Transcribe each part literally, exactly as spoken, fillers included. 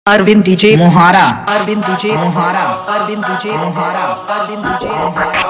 Arvind DJ Mohara Arvind DJ Mohara Arvind DJ Mohara Arvind DJ Mohara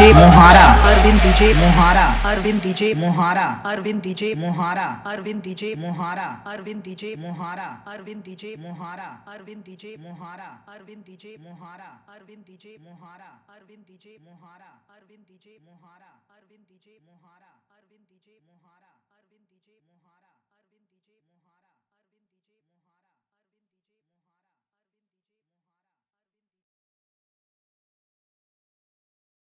Mohara, Arvind D J Mohara, Arvind D J Mohara, Arvind D J Mohara, Arvind D J Mohara, Arvind D J Mohara, Arvind D J Mohara, Arvind D J Mohara, Arvind D J Mohara, Arvind D J Mohara, Arvind D J Mohara, Arvind D J Mohara, Arvind D J Mohara, Arvind D J Mohara.